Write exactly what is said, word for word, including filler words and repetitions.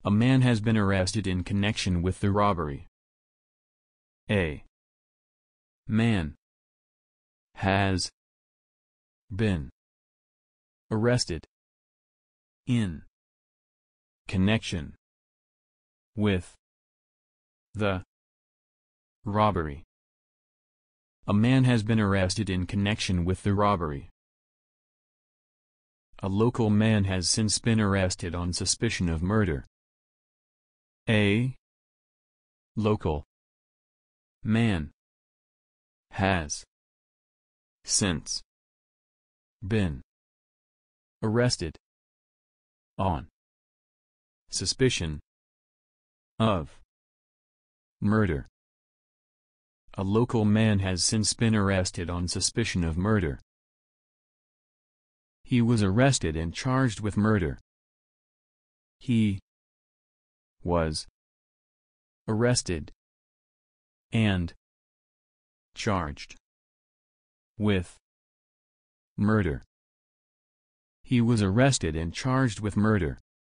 A man has been arrested in connection with the robbery. A man has been arrested in connection with the robbery. A man has been arrested in connection with the robbery. A local man has since been arrested on suspicion of murder. A local man has since been arrested on suspicion of murder. A local man has since been arrested on suspicion of murder. He was arrested and charged with murder. He was arrested and charged with murder. He was arrested and charged with murder.